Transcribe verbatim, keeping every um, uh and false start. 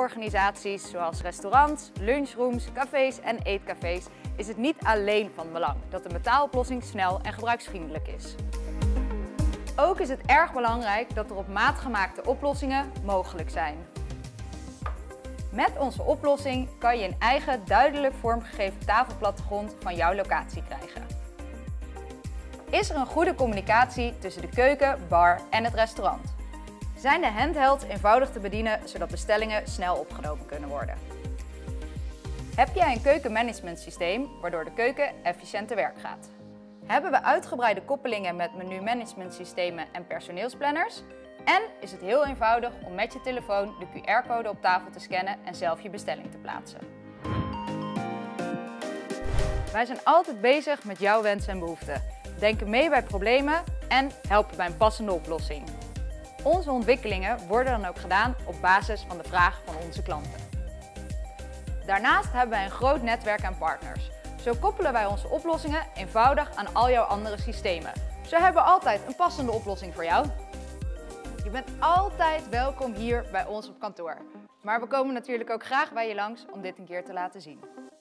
organisaties zoals restaurants, lunchrooms, cafés en eetcafés is het niet alleen van belang dat een betaaloplossing snel en gebruiksvriendelijk is. Ook is het erg belangrijk dat er op maat gemaakte oplossingen mogelijk zijn. Met onze oplossing kan je een eigen duidelijk vormgegeven tafelplattegrond van jouw locatie krijgen. Is er een goede communicatie tussen de keuken, bar en het restaurant? Zijn de handhelds eenvoudig te bedienen zodat bestellingen snel opgenomen kunnen worden? Heb jij een keukenmanagementsysteem waardoor de keuken efficiënt te werk gaat? Hebben we uitgebreide koppelingen met menumanagementsystemen en personeelsplanners? En is het heel eenvoudig om met je telefoon de Q R-code op tafel te scannen en zelf je bestelling te plaatsen? Wij zijn altijd bezig met jouw wensen en behoeften, denken mee bij problemen en helpen bij een passende oplossing. Onze ontwikkelingen worden dan ook gedaan op basis van de vraag van onze klanten. Daarnaast hebben wij een groot netwerk aan partners. Zo koppelen wij onze oplossingen eenvoudig aan al jouw andere systemen. Zo hebben we altijd een passende oplossing voor jou. Je bent altijd welkom hier bij ons op kantoor. Maar we komen natuurlijk ook graag bij je langs om dit een keer te laten zien.